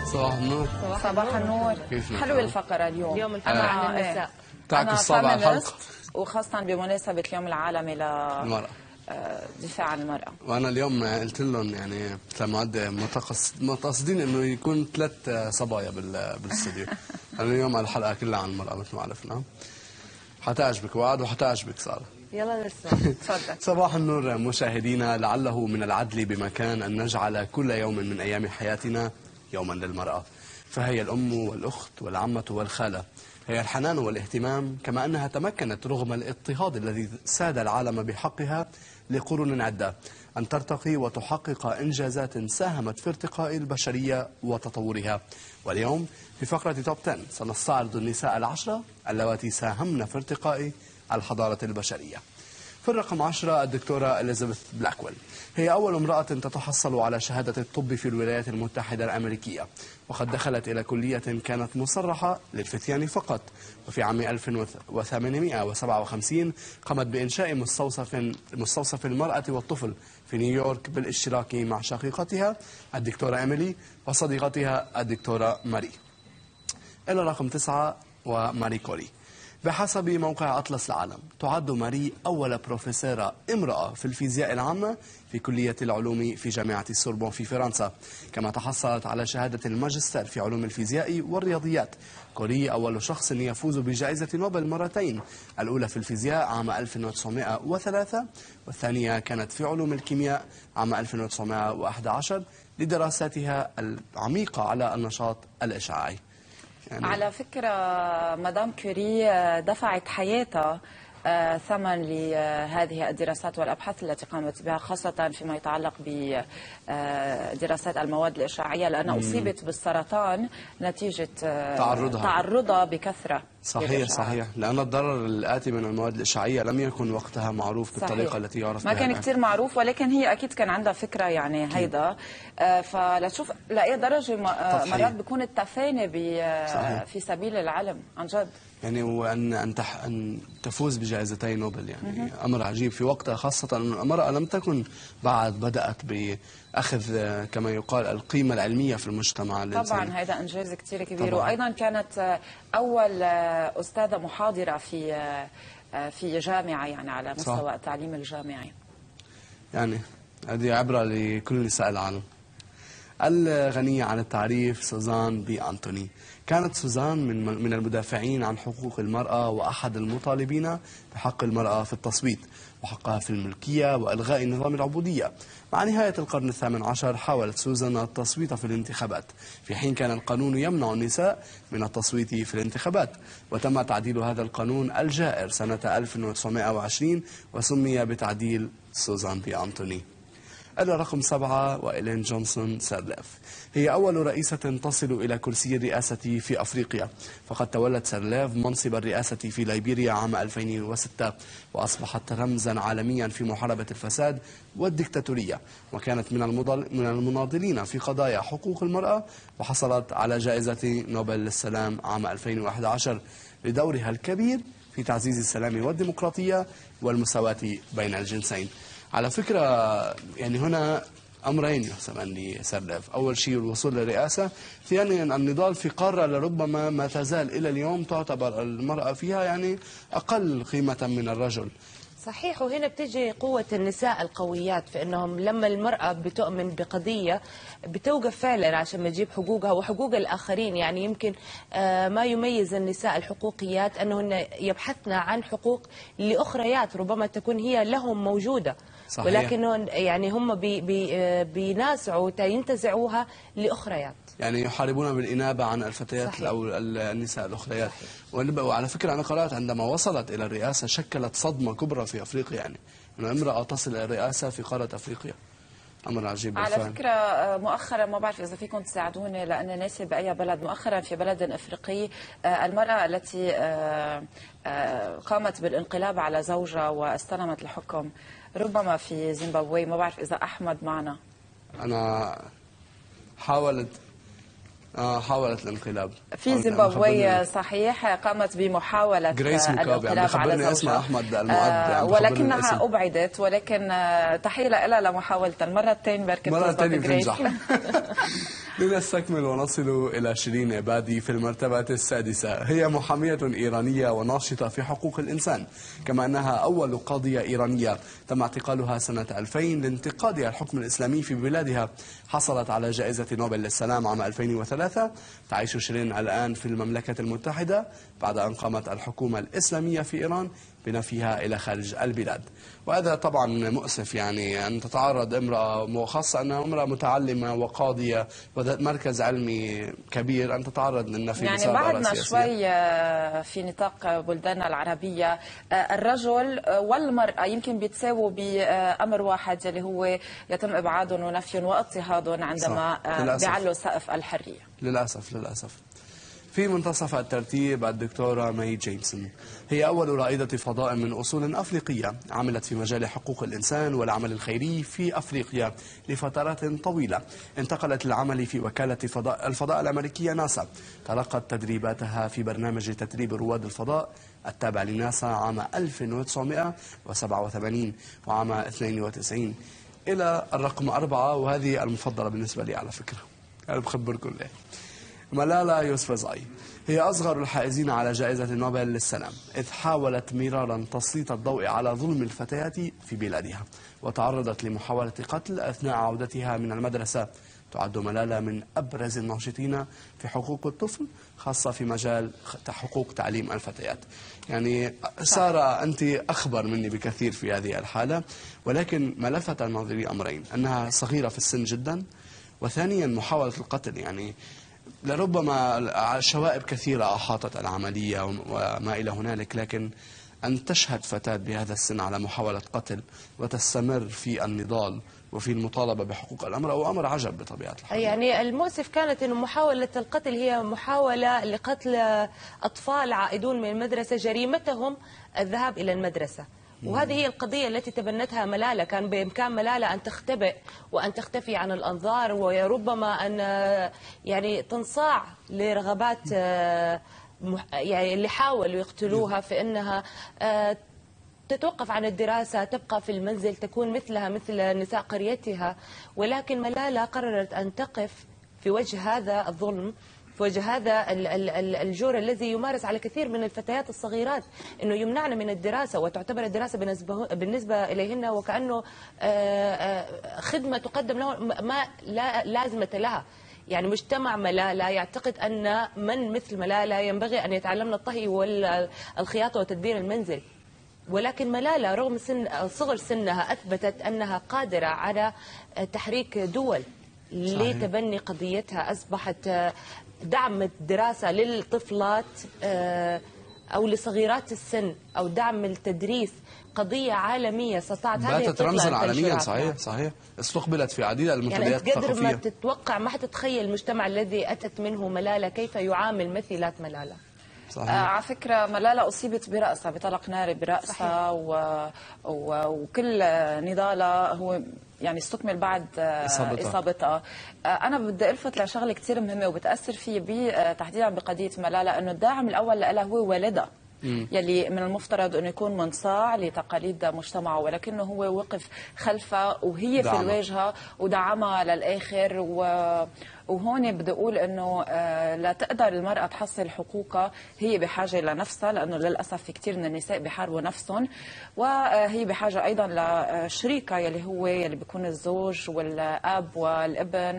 صباح النور. صباح النور. حلوة الفقرة اليوم الفقرة عن النساء. تعكس طابع الحلقة، وخاصة بمناسبة اليوم العالمي للمرأة، دفاع عن المرأة. وأنا اليوم قلت لهم يعني كمعد متقصدين إنه يكون 3 صبايا بالاستوديو. أنا اليوم الحلقة كلها عن المرأة مثل ما عرفنا. حتعجبك وعد وحتعجبك سارة. يلا نسمع. تفضل. صباح النور مشاهدينا. لعله من العدل بمكان أن نجعل كل يوم من أيام حياتنا يوما للمرأة، فهي الأم والأخت والعمة والخالة، هي الحنان والاهتمام، كما أنها تمكنت رغم الاضطهاد الذي ساد العالم بحقها لقرون عدة أن ترتقي وتحقق إنجازات ساهمت في ارتقاء البشرية وتطورها. واليوم في فقرة توب 10 سنستعرض النساء العشرة اللواتي ساهمن في ارتقاء الحضارة البشرية. في الرقم 10 الدكتورة إليزابيث بلاكويل، هي أول امرأة تتحصل على شهادة الطب في الولايات المتحدة الأمريكية، وقد دخلت إلى كلية كانت مصرحة للفتيان فقط. وفي عام 1857 قامت بإنشاء مستوصف المرأة والطفل في نيويورك بالاشتراك مع شقيقتها الدكتورة إيميلي وصديقتها الدكتورة ماري. إلى رقم 9 وماري كوري. بحسب موقع أطلس العالم تعد ماري أول بروفيسورة امرأة في الفيزياء العامة في كلية العلوم في جامعة السوربون في فرنسا، كما تحصلت على شهادة الماجستير في علوم الفيزياء والرياضيات. كوري أول شخص يفوز بجائزة نوبل مرتين، الأولى في الفيزياء عام 1903 والثانية كانت في علوم الكيمياء عام 1911 لدراساتها العميقة على النشاط الإشعاعي. يعني على فكرة مدام كوري دفعت حياتها ثمن لهذه الدراسات والأبحاث التي قامت بها، خاصة فيما يتعلق بدراسات المواد الإشعاعية، لأنها أصيبت بالسرطان نتيجة تعرضها بكثرة. صحيح، لأن الضرر الآتي من المواد الإشعاعية لم يكن وقتها معروف بالطريقة التي يعرف بها. ما كان كثير معروف، ولكن هي أكيد كان عندها فكرة يعني هيدا. فلتشوف لأي درجة مرات بيكون التفاني في سبيل العلم عن جد. يعني وأن تفوز بجائزتي نوبل يعني أمر عجيب في وقتها، خاصة أن المرأة لم تكن بعد بدأت بأخذ كما يقال القيمة العلمية في المجتمع الإنساني. طبعا هذا إنجاز كثير كبير. وأيضا كانت أول أستاذة محاضرة في جامعة، يعني على مستوى التعليم الجامعي. يعني هذه عبرة لكل نساء العالم. الغنية عن التعريف سوزان بي أنتوني. كانت سوزان من المدافعين عن حقوق المرأة وأحد المطالبين بحق المرأة في التصويت وحقها في الملكية وإلغاء نظام العبودية. مع نهاية القرن ال18 حاولت سوزان التصويت في الانتخابات، في حين كان القانون يمنع النساء من التصويت في الانتخابات، وتم تعديل هذا القانون الجائر سنة 1920 وسمي بتعديل سوزان بي أنتوني. الرقم 7 وإلين جونسون سيرليف، هي أول رئيسة تصل إلى كرسي الرئاسة في أفريقيا، فقد تولت سيرليف منصب الرئاسة في ليبيريا عام 2006 وأصبحت رمزا عالميا في محاربة الفساد والديكتاتورية، وكانت من المناضلين في قضايا حقوق المرأة، وحصلت على جائزة نوبل للسلام عام 2011 لدورها الكبير في تعزيز السلام والديمقراطية والمساواة بين الجنسين. على فكرة يعني هنا أمرين يحسبان لسيرليف، أول شيء الوصول للرئاسة، ثانيا النضال في قارة لربما ما تزال إلى اليوم تعتبر المرأة فيها يعني أقل قيمة من الرجل. صحيح، وهنا بتجي قوة النساء القويات في أنهم لما المرأة بتؤمن بقضية بتوقف فعلا عشان ما تجيب حقوقها وحقوق الآخرين. يعني يمكن ما يميز النساء الحقوقيات أنهن يبحثن عن حقوق لأخريات ربما تكون هي لهم موجودة. صحيح. ولكن يعني هم بينازعوا ينتزعوها لأخريات، يعني يحاربون بالإنابة عن الفتيات. صحيح. أو النساء الأخريات. وعلى فكرة أنا قرأت عندما وصلت إلى الرئاسة شكلت صدمة كبرى في أفريقيا، يعني أن امرأة تصل إلى الرئاسة في قارة أفريقيا، أمر عجيب. على فكرة مؤخرا ما بعرف إذا فيكم تساعدوني لأن ناسي بأي بلد، مؤخرا في بلد أفريقي المرأة التي قامت بالانقلاب على زوجها واستلمت الحكم، ربما في زيمبابوي، ما بعرف إذا أحمد معنا. أنا حاولت الانقلاب في زيمبابوي، صحيح، قامت بمحاولة الانقلاب على زوجها. اسمه أحمد المؤد ولكنها أبعدت، ولكن تحية لها لمحاولة المرة الثانية بركة بتنجح. لنستكمل ونصل إلى شيرين عبادي في المرتبة السادسة. هي محامية إيرانية وناشطة في حقوق الإنسان، كما أنها أول قاضية إيرانية تم اعتقالها سنة 2000 لانتقادها الحكم الإسلامي في بلادها. حصلت على جائزة نوبل للسلام عام 2003. تعيش شيرين الآن في المملكة المتحدة بعد أن قامت الحكومة الإسلامية في إيران بنفيها إلى خارج البلاد. وهذا طبعا مؤسف، يعني أن تتعرض امرأة، وخاصة أنها امرأة متعلمة وقاضية وذات مركز علمي كبير، أن تتعرض للنفي يعني بسبب آراء بعدنا سياسية. شوي في نطاق بلداننا العربية الرجل والمرأة يمكن بيتساووا بأمر واحد، اللي هو يتم إبعادهم ونفيهم واضطهادهم عندما بيعلوا سقف الحرية. للأسف. في منتصف الترتيب الدكتورة ماي جيمسون. هي أول رائدة فضاء من أصول أفريقية، عملت في مجال حقوق الإنسان والعمل الخيري في أفريقيا لفترات طويلة. انتقلت للعمل في وكالة الفضاء الأمريكية ناسا. تلقت تدريباتها في برنامج تدريب رواد الفضاء التابع لناسا عام 1987 وعام 92 إلى الرقم 4، وهذه المفضلة بالنسبة لي على فكرة، أنا بخبركم ليه. مالالا يوسفزاي هي أصغر الحائزين على جائزة نوبل للسلام، إذ حاولت مرارا تسليط الضوء على ظلم الفتيات في بلادها، وتعرضت لمحاولة قتل أثناء عودتها من المدرسة. تعد مالالا من أبرز الناشطين في حقوق الطفل، خاصة في مجال حقوق تعليم الفتيات. يعني سارة، أنت أخبر مني بكثير في هذه الحالة، ولكن ما لفت نظري أمرين: أنها صغيرة في السن جدا، وثانيا محاولة القتل. يعني لربما شوائب كثيرة أحاطت العملية وما إلى هنالك، لكن أن تشهد فتاة بهذا السن على محاولة قتل وتستمر في النضال وفي المطالبة بحقوق المرأة هو أمر عجب بطبيعة الحال. يعني المؤسف كانت أن محاولة القتل هي محاولة لقتل أطفال عائدون من المدرسة، جريمتهم الذهاب إلى المدرسة. وهذه هي القضية التي تبنتها ملالة. كان بإمكان ملالة أن تختبئ وأن تختفي عن الأنظار، وربما أن يعني تنصاع لرغبات يعني اللي حاولوا يقتلوها في أنها تتوقف عن الدراسة، تبقى في المنزل، تكون مثلها مثل نساء قريتها. ولكن ملالة قررت أن تقف في وجه هذا الظلم، في وجه هذا الجور الذي يمارس على كثير من الفتيات الصغيرات، انه يمنعن من الدراسه، وتعتبر الدراسه بالنسبه اليهن وكانه خدمه تقدم لهم ما لا لازمه لها. يعني مجتمع ملالة يعتقد ان من مثل ملالة ينبغي ان يتعلمن الطهي والخياطه وتدبير المنزل. ولكن ملالة رغم صغر سنها اثبتت انها قادره على تحريك دول لتبني قضيتها. اصبحت دعم الدراسة للطفلات أو لصغيرات السن أو دعم التدريس قضية عالمية استطاعت هذه باتت رمزا عالميا. صحيح. استقبلت في عديد المنتديات يعني الثقافية. ما تتوقع، ما حتتخيل المجتمع الذي أتت منه ملالة كيف يعامل مثيلات ملالة. على فكرة ملالة أصيبت برأسها بطلق ناري برأسها، وكل نضالها هو يعني استكمل بعد إصابتها. أنا بدي ألفت لشغلة كثير مهمة وبتأثر في تحديدا بقضية ملالة، إنه الداعم الأول لها هو والدها، يلي من المفترض انه يكون منصاع لتقاليد مجتمعه، ولكنه هو وقف خلفها وهي في الواجهه ودعمها للاخر. وهون بدي اقول انه لا تقدر المراه تحصل حقوقها، هي بحاجه لنفسها، لانه للاسف في كثير من النساء بيحاربوا نفسهم، وهي بحاجه ايضا لشريكها يلي بيكون الزوج والاب والابن.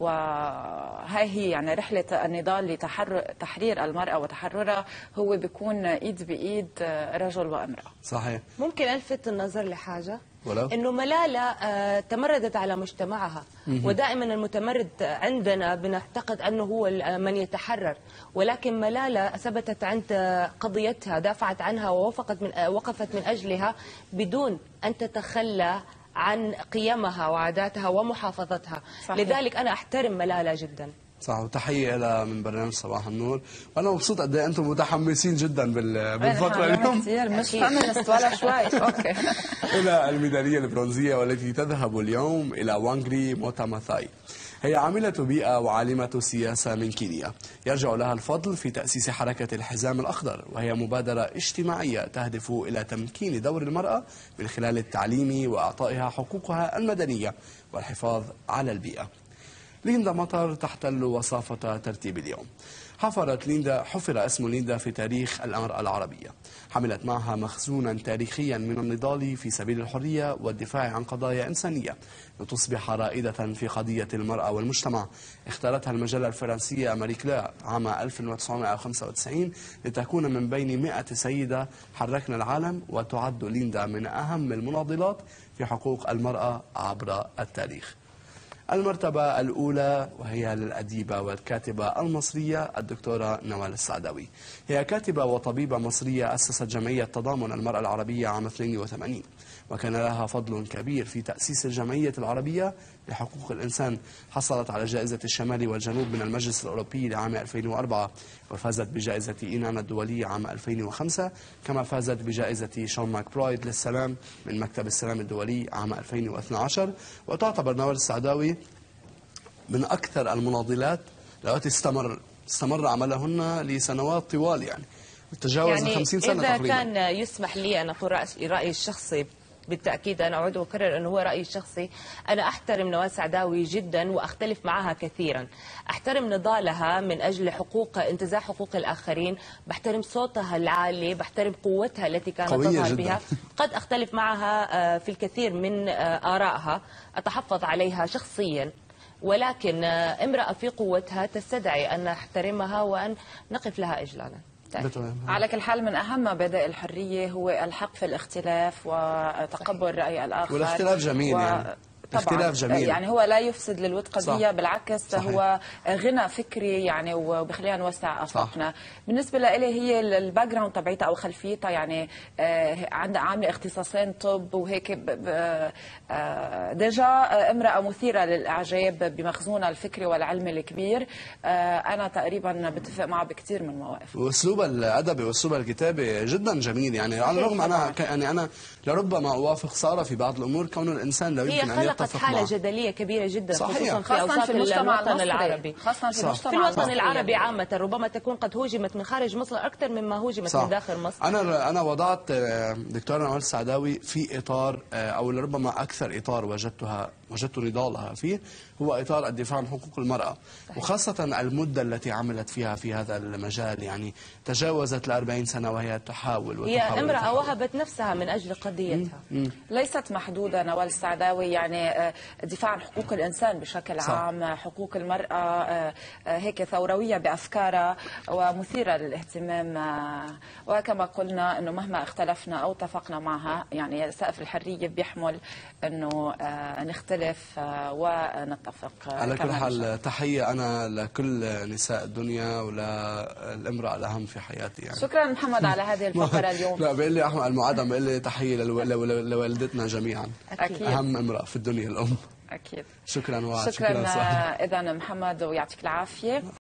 وهي هي يعني رحلة النضال لتحرير المرأة وتحررها هو بيكون إيد بإيد رجل وامرأة. صحيح. ممكن ألفت النظر لحاجة، ولو إنه ملالة تمردت على مجتمعها، ودائما المتمرد عندنا بنعتقد أنه هو من يتحرر، ولكن ملالة ثبتت عند قضيتها، دافعت عنها ووقفت من أجلها بدون أن تتخلى عن قيمها وعاداتها ومحافظتها. صحيح. لذلك أنا أحترم ملالة جدا. صح، وتحية لها من برنامج صباح النور، وأنا مبسوط قد ايه أنتم متحمسين جدا بالفترة اليوم. كثير مش فيمينست ولا شوي. أوكي. إلى الميدالية البرونزية والتي تذهب اليوم إلى وانغري موتاماثاي. هي عاملة بيئة وعالمة سياسة من كينيا، يرجع لها الفضل في تأسيس حركة الحزام الأخضر، وهي مبادرة اجتماعية تهدف إلى تمكين دور المرأة من خلال التعليم وإعطائها حقوقها المدنية والحفاظ على البيئة. ليندا مطر تحتل وصافة ترتيب اليوم. حفر اسم ليندا في تاريخ المرأة العربية. حملت معها مخزونا تاريخيا من النضال في سبيل الحرية والدفاع عن قضايا إنسانية لتصبح رائدة في قضية المرأة والمجتمع. اختارتها المجلة الفرنسية ماري كلير عام 1995 لتكون من بين 100 سيدة حركن العالم، وتعد ليندا من أهم المناضلات في حقوق المرأة عبر التاريخ. المرتبة الأولى وهي للأديبة والكاتبة المصرية الدكتورة نوال السعداوي. هي كاتبة وطبيبة مصرية أسست جمعية تضامن المرأة العربية عام 82، وكان لها فضل كبير في تأسيس الجمعية العربية لحقوق الإنسان. حصلت على جائزة الشمال والجنوب من المجلس الأوروبي لعام 2004، وفازت بجائزة إينان الدولية عام 2005، كما فازت بجائزة شون ماكبرايد للسلام من مكتب السلام الدولي عام 2012. وتعتبر نوال السعداوي من أكثر المناضلات التي استمر عملهن لسنوات طوال، يعني تجاوز يعني 50 سنة إذا تقريبا. كان يسمح لي أن أقول رأيي الشخصي، بالتأكيد أنا أعود وأكرر أنه هو رأيي الشخصي. أنا أحترم نوال سعداوي جدا وأختلف معها كثيرا. أحترم نضالها من أجل انتزاع حقوق الآخرين، بحترم صوتها العالي، بحترم قوتها التي كانت تظهر بها. قد أختلف معها في الكثير من آرائها، أتحفظ عليها شخصيا، ولكن امرأة في قوتها تستدعي أن نحترمها وأن نقف لها إجلالا. على كل حال، من أهم مبادئ الحرية هو الحق في الاختلاف وتقبل رأي الآخر، والاختلاف جميل يعني. طبعا جميل. يعني هو لا يفسد للود قضية، بالعكس صحيح. هو غنى فكري يعني، وبخلينا نوسع آفاقنا. بالنسبة لي هي الباك جراوند تبعيتها أو خلفيتها، يعني عندها عاملة اختصاصين طب وهيك، ديجا امرأة مثيرة للإعجاب بمخزونها الفكري والعلمي الكبير. أنا تقريبا بتفق معه بكثير من المواقف. وأسلوبها الأدبي وأسلوبها الكتابي جدا جميل، يعني على الرغم أنا لربما أوافق سارة في بعض الأمور، كون الإنسان لا يمكن أن خلقت حالة جدلية كبيرة جدا، صحيح. خصوصا في أوساط الوطن العربي، خاصة في الوطن العربي عامة. ربما تكون قد هوجمت من خارج مصر أكثر مما هوجمت من داخل مصر. أنا وضعت دكتورة نوال السعداوي في إطار، أو لربما أكثر إطار وجدت نضالها فيه، هو إطار الدفاع عن حقوق المرأة، وخاصة المدة التي عملت فيها في هذا المجال، يعني تجاوزت 40 سنة وهي تحاول هي امرأة وهبت نفسها من أجل قضيتها. ليست محدودة نوال السعداوي، يعني دفاع عن حقوق الإنسان بشكل عام، حقوق المرأة، هيك ثوروية بأفكارها ومثيرة للاهتمام. وكما قلنا أنه مهما اختلفنا أو اتفقنا معها، يعني سقف الحرية بيحمل أنه نختلف ونتفق. على كل حال تحية أنا لكل نساء الدنيا وللامرأة الأهم في حياتي يعني. شكرا محمد على هذه الفقرة اليوم. لا، بيقول لي أحمد المعدم، بيقول لي تحية لوالدتنا جميعا. أكيد. أهم امرأة في الدنيا الأم. أكيد. شكرا إذا محمد، ويعطيك العافية.